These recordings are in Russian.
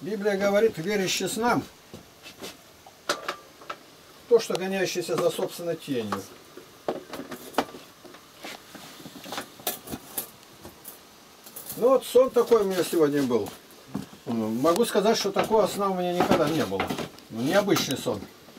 Библия говорит, верящий снам, то, что гоняющийся за собственной тенью. Ну вот сон такой у меня сегодня был. Могу сказать, что такого сна у меня никогда не было. Необычный сон.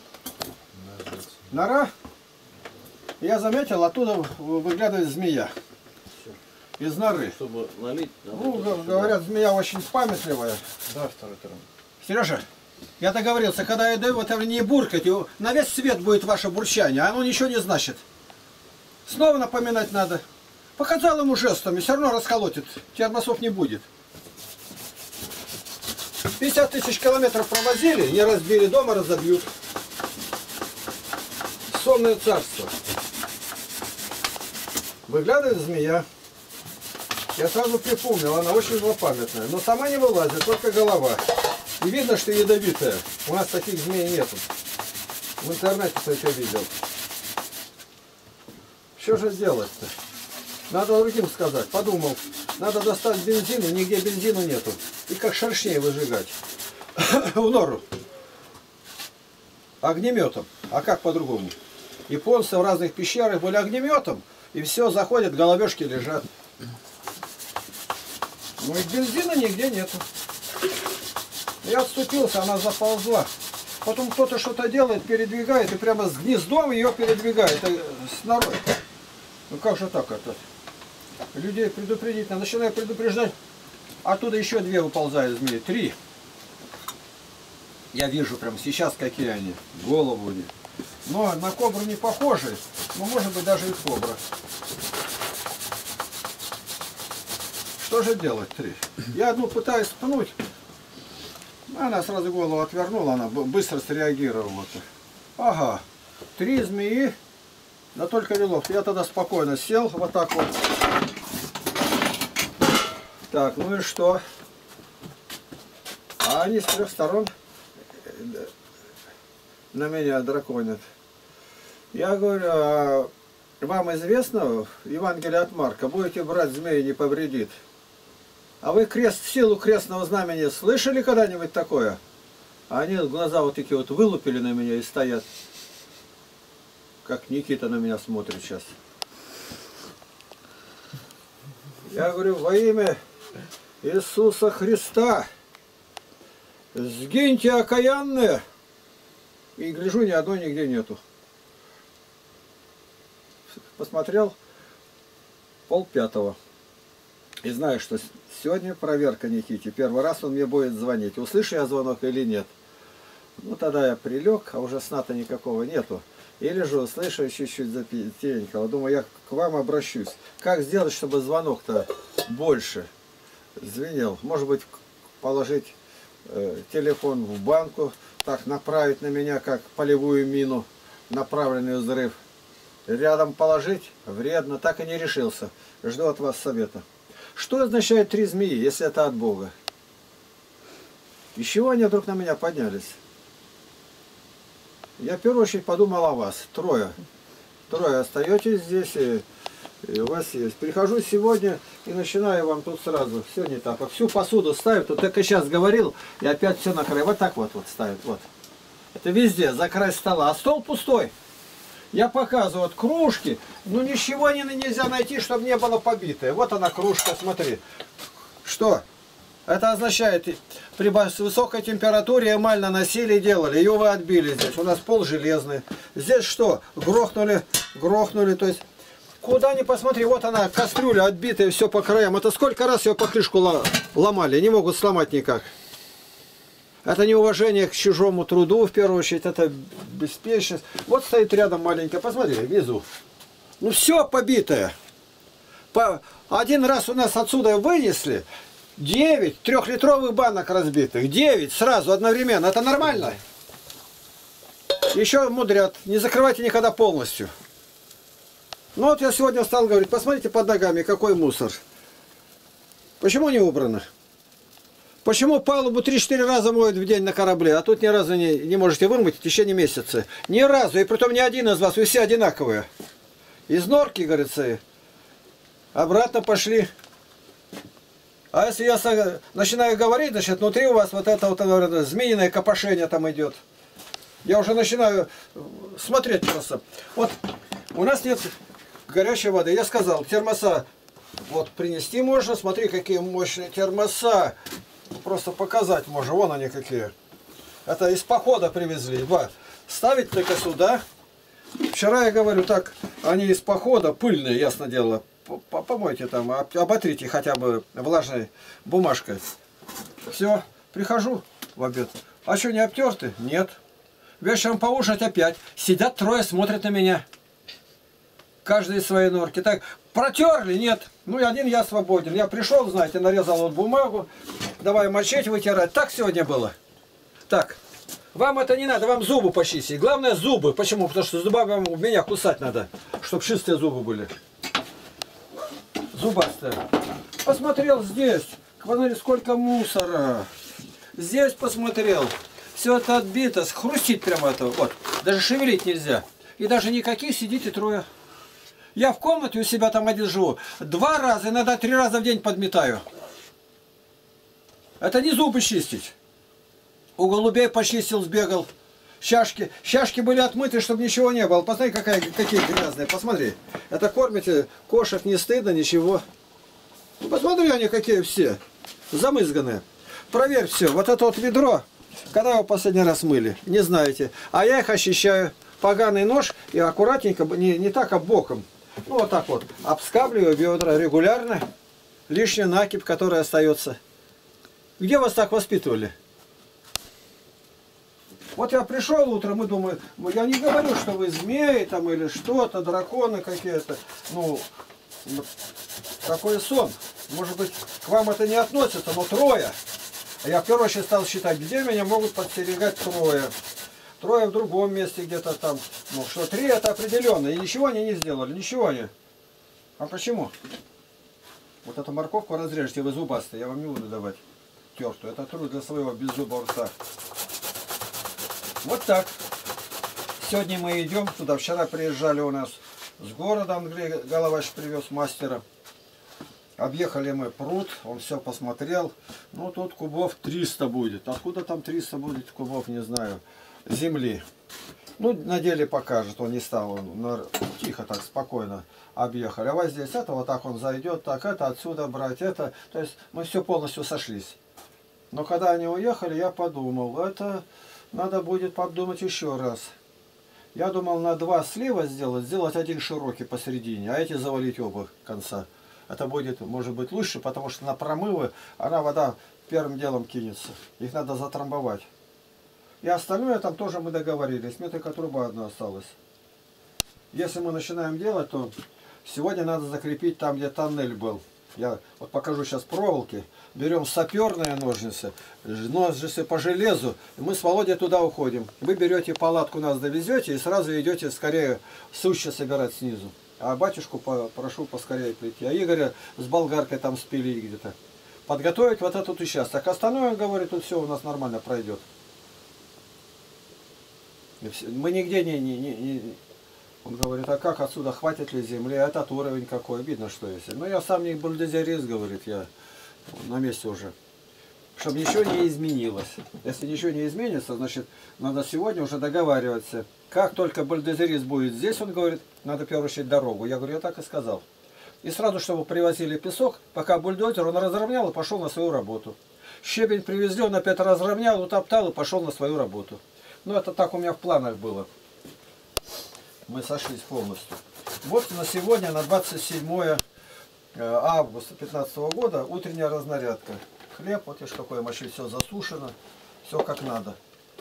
Нора. Я заметил, оттуда выглядывает змея. Из норы. Чтобы налить, ну, говорят, змея очень памятливая. Да, второй термин. Сережа, я договорился, когда я даю, это не буркать, на весь свет будет ваше бурчание, а оно ничего не значит. Снова напоминать надо. Показал ему жестами, все равно расколотит, термосов не будет. 50 тысяч километров провозили, не разбили, дома разобьют. Сонное царство. Выглядывает змея. Я сразу припомнил, она очень злопамятная, но сама не вылазит, только голова. И видно, что ядовитая. У нас таких змей нету. В интернете только видел. Что же делать-то? Надо другим сказать. Подумал, надо достать бензин, и нигде бензина нету. И как шершней выжигать. В нору. Огнеметом. А как по-другому? Японцы в разных пещерах были огнеметом. И все, заходят, головешки лежат. Ну и бензина нигде нету. Я отступился, она заползла. Потом кто-то что-то делает, передвигает, и прямо с гнездом ее передвигает с норой. Ну как же так это? Людей предупредить надо. Начинаю предупреждать. Оттуда еще две выползают змеи. 3. Я вижу прямо сейчас, какие они. Голову они. Но на кобру не похожи. Но может быть даже и кобра. Что же делать 3? Я одну пытаюсь пнуть. Она сразу голову отвернула, она быстро среагировала. Ага, 3 змеи, да только неловко. Я тогда спокойно сел, вот так вот. Так, ну и что? А они с 3 сторон на меня драконят. Я говорю, а вам известно, Евангелие от Марка, будете брать змеи, не повредит. А вы силу крестного знамени слышали когда-нибудь такое? А они глаза вот такие вот вылупили на меня и стоят. Как Никита на меня смотрит сейчас. Я говорю, во имя Иисуса Христа, сгиньте, окаянные. И гляжу, ни одной нигде нету. Посмотрел, 4:30. И знаю, что сегодня проверка Никите. Первый раз он мне будет звонить. Услышу я звонок или нет. Ну, тогда я прилег, а уже сна-то никакого нету. И лежу, слышу, чуть-чуть затенькало. Думаю, я к вам обращусь. Как сделать, чтобы звонок-то больше звенел? Может быть, положить телефон в банку, так направить на меня, как полевую мину, направленный взрыв. Рядом положить? Вредно. Так и не решился. Жду от вас совета. Что означает 3 змеи, если это от Бога? Из чего они вдруг на меня поднялись? Я в первую очередь подумал о вас. 3. 3 остаетесь здесь, и у вас есть. Прихожу сегодня и начинаю вам тут сразу. Все не так. Вот всю посуду ставят. Вот только сейчас говорил, и опять все на край. Вот так вот ставят. Вот. Это везде, за край стола. А стол пустой. Я показываю, вот кружки, ну ничего нельзя найти, чтобы не было побитое. Вот она кружка, смотри. Что? Это означает, при высокой температуре эмаль наносили и делали. Ее вы отбили здесь. У нас пол железный. Здесь что? Грохнули, то есть... Куда ни посмотри, вот она, кастрюля отбитая, все по краям. Это сколько раз ее покрышку ломали, не могут сломать никак. Это неуважение к чужому труду, в первую очередь, это беспечность. Вот стоит рядом маленькая, посмотри, внизу. Ну все побитое. Один раз у нас отсюда вынесли 9 трехлитровых банок разбитых. 9 сразу, одновременно. Это нормально? Еще мудрят, не закрывайте никогда полностью. Ну вот я сегодня стал говорить, посмотрите под ногами, какой мусор. Почему не убрано? Почему палубу 3-4 раза моют в день на корабле, а тут ни разу не можете вымыть в течение месяца? Ни разу, и притом ни один из вас, вы все одинаковые. Из норки, говорится, обратно пошли. А если я начинаю говорить, значит, внутри у вас вот это вот, говорят, змеиное копошение там идет. Я уже начинаю смотреть просто. Вот у нас нет горячей воды. Я сказал, термоса вот принести можно. Смотри, какие мощные термоса. Просто показать можно. Вон они какие. Это из похода привезли. Два. Ставить только сюда. Вчера я говорю, так, они из похода, пыльные, ясно дело. Помойте там, оботрите хотя бы влажной бумажкой. Все, прихожу в обед. А что, не обтерты? Нет. Вечером поужинать опять. Сидят трое, смотрят на меня. Каждый из своей норки. Так, протерли? Нет. Ну и один я свободен. Я пришел, знаете, нарезал вот бумагу. Давай мочить, вытирать. Так сегодня было. Так. Вам это не надо, вам зубы почистить. Главное зубы. Почему? Потому что зубами меня кусать надо. Чтобы чистые зубы были. Зубастые. Посмотрел здесь. Смотри, сколько мусора. Здесь посмотрел. Все это отбито. Хрустит прямо это. Вот. Даже шевелить нельзя. И даже никаких сидите трое. Я в комнате у себя там один живу. 2 раза, иногда 3 раза в день подметаю. Это не зубы чистить. У голубей почистил, сбегал. Чашки. Чашки были отмыты, чтобы ничего не было. Посмотри, какие грязные. Посмотри. Это кормите кошек, не стыдно, ничего. Посмотри, они какие все. Замызганные. Проверь все. Вот это вот ведро. Когда его последний раз мыли? Не знаете. А я их очищаю. Поганый нож и аккуратненько, не так, а боком. Ну вот так вот. Обскабливаю бедра регулярно. Лишняя накипь, которая остается. Где вас так воспитывали? Вот я пришел утром и думаю, я не говорю, что вы змеи там или что-то, драконы какие-то. Ну, такой сон. Может быть, к вам это не относится, но трое. А я в первую очередь стал считать, где меня могут подстерегать трое. Трое в другом месте где-то там. Ну, что 3 это определенно. И ничего они не сделали, ничего они. А почему? Вот эту морковку разрежьте, вы зубастые, я вам не буду давать тертую. Это труд для своего беззубого рта. Вот так. Сегодня мы идем туда. Вчера приезжали у нас с города, Андрей Головач привез мастера. Объехали мы пруд, он все посмотрел. Ну тут кубов 300 будет. Откуда там 300 будет кубов, не знаю. Земли. Ну на деле покажет, он не стал. Он тихо так, спокойно объехали. А вот здесь это, вот так он зайдет, так это, отсюда брать это. То есть мы все полностью сошлись. Но когда они уехали, я подумал, это... Надо будет подумать еще раз. Я думал на 2 слива сделать один широкий посередине, а эти завалить оба конца. Это будет, может быть, лучше, потому что на промывы вода первым делом кинется. Их надо затрамбовать. И остальное там тоже мы договорились. Мне только труба одна осталась. Если мы начинаем делать, то сегодня надо закрепить там, где тоннель был. Я вот покажу сейчас проволоки. Берем саперные ножницы, ножницы по железу. И мы с Володей туда уходим. Вы берете палатку, нас довезете и сразу идете скорее сучья собирать снизу. А батюшку прошу поскорее прийти. А Игоря с болгаркой там спилить где-то. Подготовить вот этот участок. Остальное, говорит, тут все у нас нормально пройдет. Мы нигде не... Он говорит, а как отсюда, хватит ли земли, этот уровень какой, видно, что есть. Но я сам не бульдозерист, говорит, я на месте уже. Чтобы ничего не изменилось. Если ничего не изменится, значит, надо сегодня уже договариваться. Как только бульдозерист будет здесь, он говорит, надо в первую очередь дорогу. Я говорю, я так и сказал. И сразу, чтобы привозили песок, пока бульдозер, он разровнял и пошел на свою работу. Щебень привезли, он опять разровнял, утоптал и пошел на свою работу. Ну, это так у меня в планах было. Мы сошлись полностью. Вот на сегодня, на 27 августа 2015 года, утренняя разнарядка. Хлеб, вот видишь, какое мочи, все засушено, все как надо.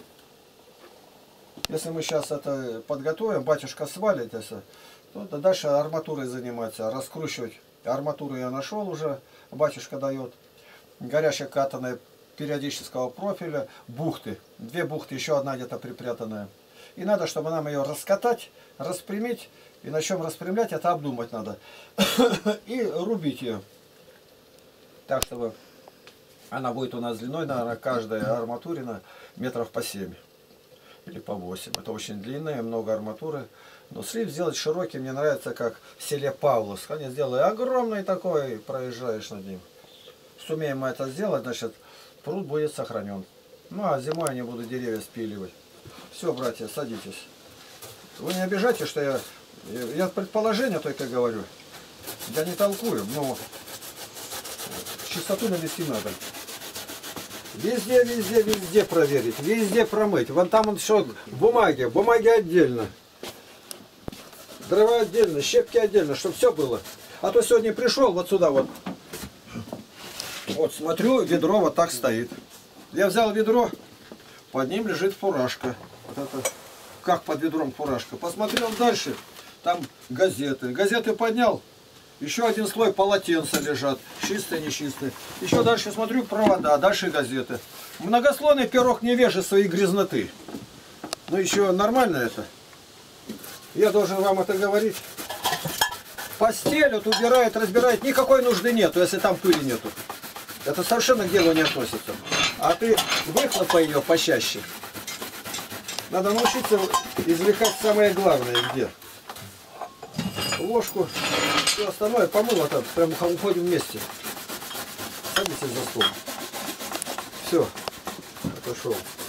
Если мы сейчас это подготовим, батюшка свалит, то дальше арматурой заниматься, раскручивать. Арматуру я нашел уже, батюшка дает. Горячая катаная периодического профиля, бухты. 2 бухты, еще одна где-то припрятанная. И надо, чтобы нам ее раскатать, распрямить. И на чем распрямлять, это обдумать надо. И рубить ее. Так, чтобы она будет у нас длиной, наверное, каждая арматурина метров по 7. Или по 8. Это очень длинная, много арматуры. Но слив сделать широкий, мне нравится, как в селе Павловск. Они сделали огромный такой, проезжаешь над ним. сумеем мы это сделать, значит, пруд будет сохранен. Ну, а зимой я не буду деревья спиливать. Все, братья, садитесь. Вы не обижайте, что я предположение только говорю. Я не толкую, но чистоту навести надо. Везде, везде, везде проверить, везде промыть. Вон там он еще бумаги отдельно. Дрова отдельно, щепки отдельно, чтобы все было. А то сегодня пришел вот сюда вот. Вот смотрю, ведро вот так стоит. Я взял ведро, под ним лежит фуражка. Вот это, как под ведром фуражка. Посмотрел дальше, там газеты. Газеты поднял, еще один слой полотенца лежат. Чистые, нечистые. Еще дальше смотрю, провода, дальше газеты. Многослойный пирог невежества и грязноты. Ну еще нормально это. Я должен вам это говорить. Постель вот убирает, разбирает, никакой нужды нету, если там пыли нету. Это совершенно к делу не относится. А ты выхлопай ее почаще. Надо научиться извлекать самое главное где. Ложку, все остальное помыло там, прям уходим вместе. Садитесь за стол. Все, отошел.